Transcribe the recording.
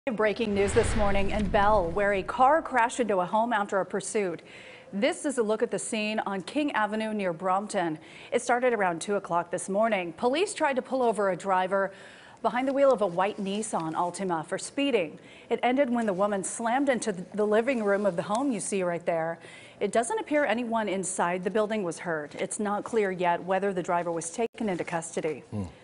Breaking news this morning in Bell, where a car crashed into a home after a pursuit. This is a look at the scene on King Avenue near Brompton. It started around 2 o'clock this morning. Police tried to pull over a driver behind the wheel of a white Nissan Altima for speeding. It ended when the woman slammed into the living room of the home you see right there. It doesn't appear anyone inside the building was hurt. It's not clear yet whether the driver was taken into custody.